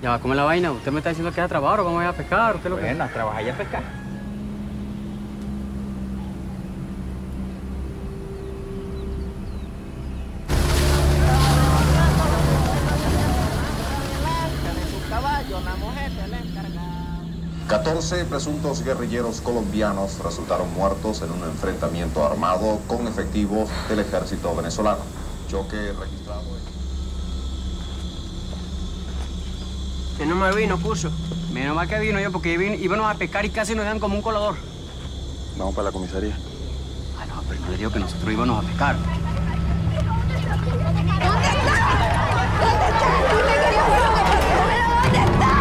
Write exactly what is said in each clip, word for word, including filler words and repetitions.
Ya va, ¿cómo es la vaina? ¿Usted me está diciendo que es a trabajar o cómo voy a pescar? ¿O qué es lo que...? Bueno, a trabajar y a pescar. catorce presuntos guerrilleros colombianos resultaron muertos en un enfrentamiento armado con efectivos del ejército venezolano. Choque registrado en... Menos mal vino, puso. Menos mal que vino yo, porque vino, íbamos a pescar y casi nos dan como un colador. Vamos para la comisaría. Ah, no, pero no le digo que nosotros íbamos a pescar. ¿Dónde está? ¿Dónde está? ¿Dónde está?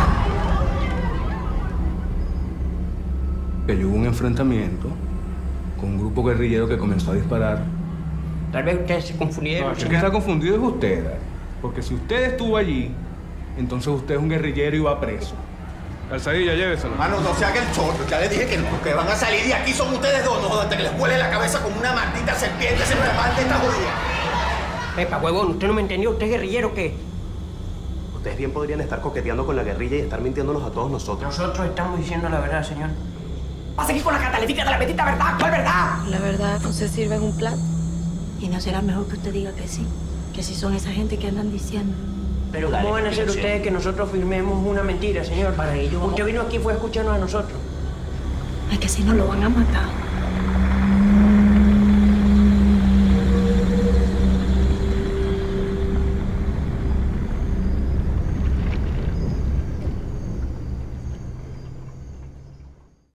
Que hubo un enfrentamiento con un grupo guerrillero que comenzó a disparar. Tal vez ustedes se confundieron. No, el que está confundido es usted, porque si usted estuvo allí, entonces usted es un guerrillero y va preso. Calzadilla, lléveselo. Mano, no se haga el chorro. Ya les dije que no, que van a salir de aquí son ustedes dos, no, hasta que les vuele la cabeza como una maldita serpiente se me mande esta jodida. Pepa, huevón, usted no me entendió. ¿Usted es guerrillero o qué? Ustedes bien podrían estar coqueteando con la guerrilla y estar mintiéndonos a todos nosotros. Nosotros estamos diciendo la verdad, señor. Va a seguir con la catalítica de la bendita verdad. ¿Cuál verdad? La verdad no se sirve en un plato. Y no será mejor que usted diga que sí. Que si son esa gente que andan diciendo. Pero ¿cómo van a hacer ustedes que nosotros firmemos una mentira, señor? Para ello. Usted vino aquí fue a escucharnos a nosotros. Es que si no lo van a matar.